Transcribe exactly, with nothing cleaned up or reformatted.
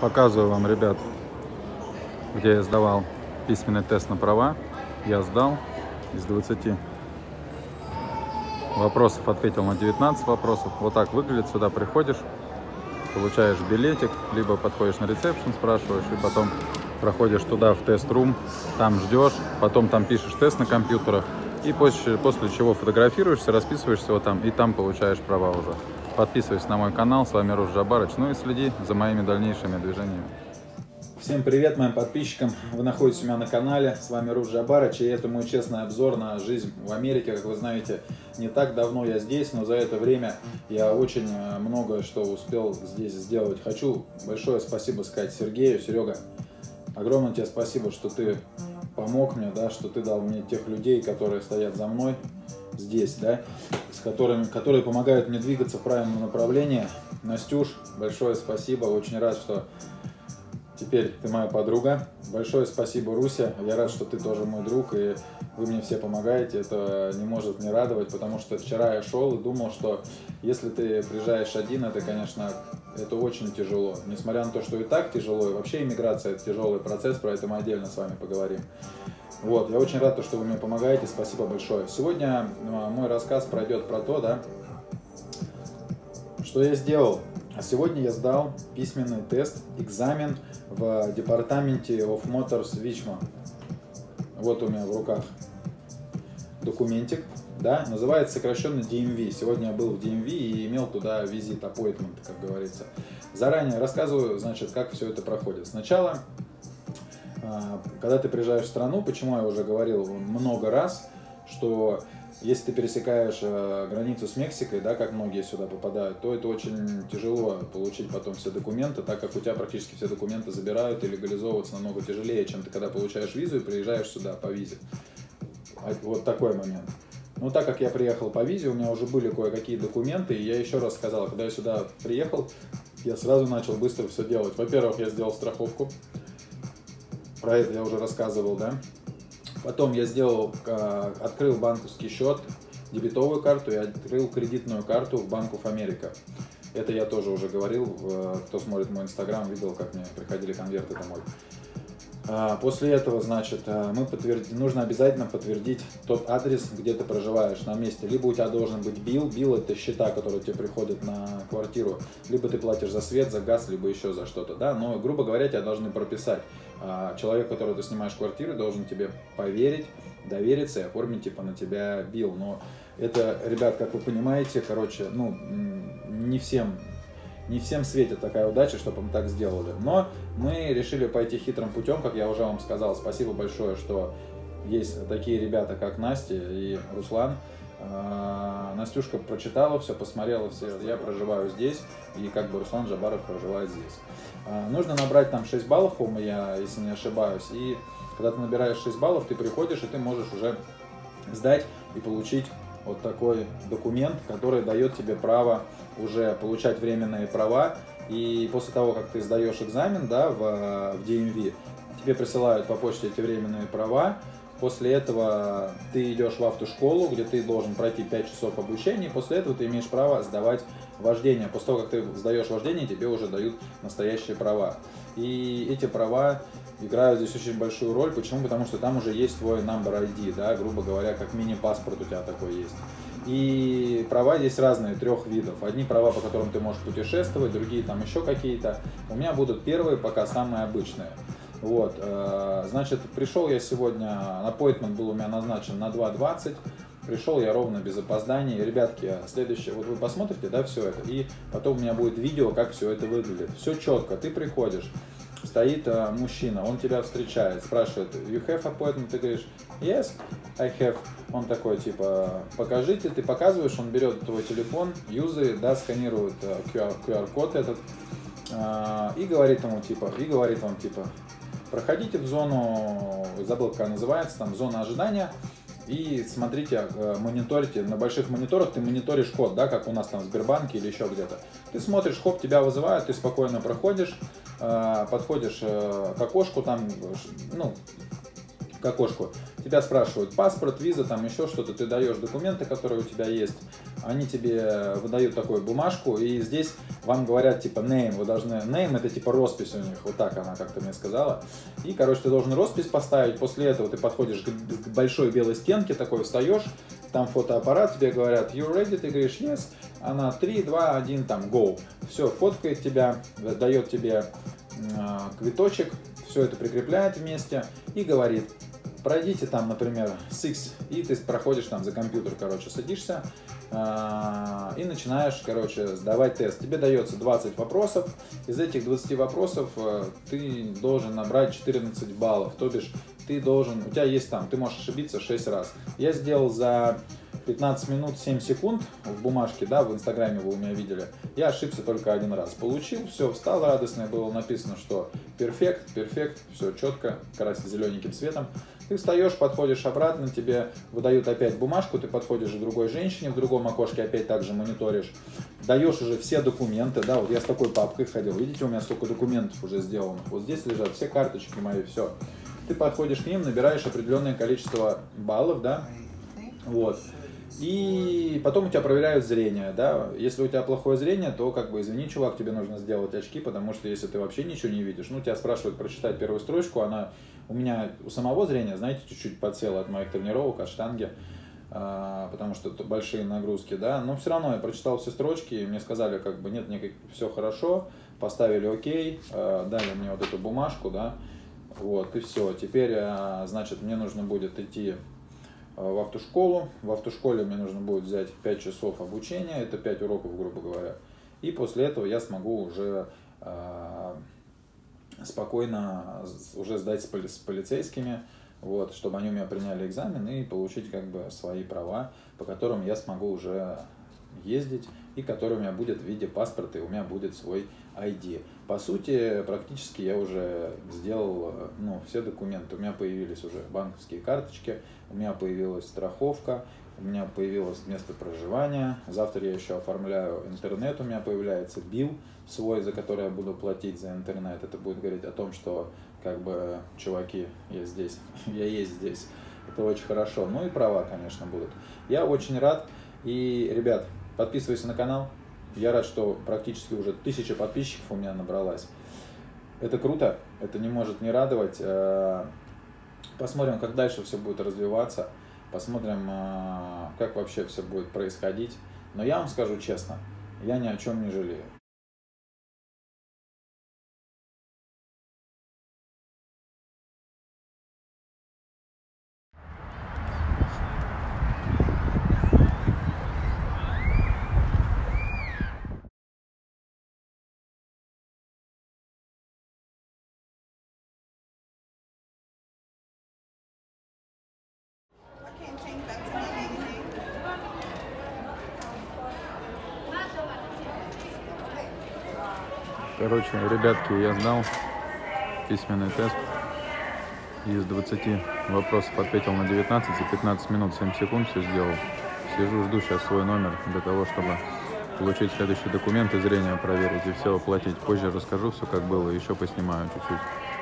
Показываю вам, ребят, где я сдавал письменный тест на права. Я сдал из двадцати вопросов, ответил на девятнадцать вопросов. Вот так выглядит. Сюда приходишь, получаешь билетик, либо подходишь на ресепшн, спрашиваешь, и потом проходишь туда в тест-рум, там ждешь, потом там пишешь тест на компьютерах, и после, после чего фотографируешься, расписываешься вот там, и там получаешь права уже. Подписывайся на мой канал, с вами Руш Джабарыч, ну и следи за моими дальнейшими движениями. Всем привет моим подписчикам, вы находитесь у меня на канале, с вами Руш Джабарыч, и это мой честный обзор на жизнь в Америке. Как вы знаете, не так давно я здесь, но за это время я очень многое что успел здесь сделать. Хочу большое спасибо сказать Сергею. Серега, огромное тебе спасибо, что ты помог мне, да, что ты дал мне тех людей, которые стоят за мной здесь, да, с которыми, которые помогают мне двигаться в правильном направлении. Настюш, большое спасибо, очень рад, что теперь ты моя подруга. Большое спасибо, Руся, я рад, что ты тоже мой друг, и вы мне все помогаете. Это не может не радовать, потому что вчера я шел и думал, что если ты приезжаешь один, это, конечно, это очень тяжело. Несмотря на то, что и так тяжело, и вообще иммиграция — это тяжелый процесс, про это мы отдельно с вами поговорим. Вот, я очень рад, что вы мне помогаете, спасибо большое. Сегодня мой рассказ пройдет про то, да, что я сделал. А сегодня я сдал письменный тест, экзамен в департаменте of Motors Вичмо. Вот у меня в руках документик, да, называется сокращенно ди эм ви. Сегодня я был в ди эм ви и имел туда визит, appointment, как говорится. Заранее рассказываю, значит, как все это проходит. Сначала, когда ты приезжаешь в страну, почему я уже говорил много раз, что если ты пересекаешь границу с Мексикой, да, как многие сюда попадают, то это очень тяжело получить потом все документы, так как у тебя практически все документы забирают, и легализовываться намного тяжелее, чем ты когда получаешь визу и приезжаешь сюда по визе. Вот такой момент. Но так как я приехал по визе, у меня уже были кое-какие документы, и я еще раз сказал, когда я сюда приехал, я сразу начал быстро все делать. Во-первых, я сделал страховку, про это я уже рассказывал, да. Потом я сделал, открыл банковский счет, дебетовую карту и открыл кредитную карту в Bank of America. Это я тоже уже говорил, кто смотрит мой инстаграм, видел, как мне приходили конверты домой. После этого, значит, мы подтвердим, нужно обязательно подтвердить тот адрес, где ты проживаешь на месте. Либо у тебя должен быть билл, билл — это счета, которые тебе приходят на квартиру, либо ты платишь за свет, за газ, либо еще за что-то, да. Но, грубо говоря, тебя должны прописать. Человек, которого ты снимаешь квартиру, должен тебе поверить, довериться и оформить типа на тебя билл. Но это, ребят, как вы понимаете, короче, ну, не всем, не всем светит такая удача, чтобы мы так сделали. Но мы решили пойти хитрым путем, как я уже вам сказал. Спасибо большое, что есть такие ребята, как Настя и Руслан. Настюшка прочитала все, посмотрела все. Я проживаю здесь, и как бы Руслан Джабаров проживает здесь. Нужно набрать там шесть баллов, по-моему, я, если не ошибаюсь. И когда ты набираешь шесть баллов, ты приходишь, и ты можешь уже сдать и получить вот такой документ, который дает тебе право уже получать временные права. И после того, как ты сдаешь экзамен, да, в, в ди эм ви, тебе присылают по почте эти временные права. После этого ты идешь в автошколу, где ты должен пройти пять часов обучения, и после этого ты имеешь право сдавать вождение. После того, как ты сдаешь вождение, тебе уже дают настоящие права. И эти права играют здесь очень большую роль. Почему? Потому что там уже есть твой number ай ди, да, грубо говоря, как мини-паспорт у тебя такой есть. И права здесь разные, трех видов. Одни права, по которым ты можешь путешествовать, другие там еще какие-то. У меня будут первые, пока самые обычные. Вот, значит, пришел я сегодня, appointment был у меня назначен на два двадцать, пришел я ровно без опозданий. Ребятки, следующее, вот вы посмотрите, да, все это, и потом у меня будет видео, как все это выглядит. Все четко, ты приходишь, стоит мужчина, он тебя встречает, спрашивает, you have appointment, ты говоришь, yes, I have. Он такой, типа, покажите, ты показываешь, он берет твой телефон, юзает, да, сканирует ку ар-код этот, и говорит ему, типа, и говорит вам, типа, проходите в зону, забыл, как она называется, там зона ожидания, и смотрите, мониторите, на больших мониторах ты мониторишь код, да, как у нас там в Сбербанке или еще где-то. Ты смотришь, хоп, тебя вызывают, ты спокойно проходишь, подходишь к окошку, там, ну, к окошку, тебя спрашивают паспорт, виза, там еще что-то, ты даешь документы, которые у тебя есть, они тебе выдают такую бумажку, и здесь вам говорят типа name, вы должны, name это типа роспись у них, вот так она как-то мне сказала. И, короче, ты должен роспись поставить, после этого ты подходишь к, к большой белой стенке, такой встаешь, там фотоаппарат, тебе говорят you ready, ты говоришь yes, она три, два, один, там go. Все, фоткает тебя, дает тебе э, квиточек, все это прикрепляет вместе и говорит, пройдите там, например, шесть, и ты проходишь там за компьютер, короче, садишься э, и начинаешь, короче, сдавать тест. Тебе дается двадцать вопросов, из этих двадцати вопросов э, ты должен набрать четырнадцать баллов, то бишь ты должен, у тебя есть там, ты можешь ошибиться шесть раз. Я сделал за пятнадцать минут семь секунд в бумажке, да, в инстаграме вы у меня видели, я ошибся только один раз. Получил, все, встал радостно, было написано, что перфект, перфект, все четко, красит зелененьким цветом. Ты встаешь, подходишь обратно, тебе выдают опять бумажку, ты подходишь к другой женщине, в другом окошке опять также мониторишь, даешь уже все документы, да, вот я с такой папкой ходил, видите, у меня сколько документов уже сделано, вот здесь лежат все карточки мои, все. Ты подходишь к ним, набираешь определенное количество баллов, да, вот. И потом у тебя проверяют зрение, да, если у тебя плохое зрение, то как бы извини, чувак, тебе нужно сделать очки, потому что если ты вообще ничего не видишь, ну тебя спрашивают прочитать первую строчку, она у меня у самого зрения, знаете, чуть-чуть подсела от моих тренировок, от штанги, а, потому что это большие нагрузки, да, но все равно я прочитал все строчки, и мне сказали, как бы нет, никак, все хорошо, поставили окей, а, дали мне вот эту бумажку, да, вот, и все, теперь, а, значит, мне нужно будет идти в автошколу. В автошколе мне нужно будет взять пять часов обучения, это пять уроков, грубо говоря. И после этого я смогу уже э, спокойно уже сдать с, поли, с полицейскими, вот, чтобы они у меня приняли экзамен и получить как бы свои права, по которым я смогу уже ездить, и который у меня будет в виде паспорта, и у меня будет свой ай ди. По сути, практически я уже сделал, ну, все документы. У меня появились уже банковские карточки, у меня появилась страховка, у меня появилось место проживания. Завтра я еще оформляю интернет, у меня появляется билл свой, за который я буду платить за интернет. Это будет говорить о том, что, как бы, чуваки, я здесь, я есть здесь. Это очень хорошо. Ну и права, конечно, будут. Я очень рад. И, ребят, подписывайся на канал. Я рад, что практически уже тысяча подписчиков у меня набралась. Это круто, это не может не радовать. Посмотрим, как дальше все будет развиваться. Посмотрим, как вообще все будет происходить. Но я вам скажу честно, я ни о чем не жалею. Короче, ребятки, я сдал письменный тест. Из двадцати вопросов ответил на девятнадцать, за пятнадцать минут семь секунд все сделал. Сижу, жду сейчас свой номер для того, чтобы получить следующий документ и зрение проверить и все оплатить. Позже расскажу все, как было, еще поснимаю чуть-чуть.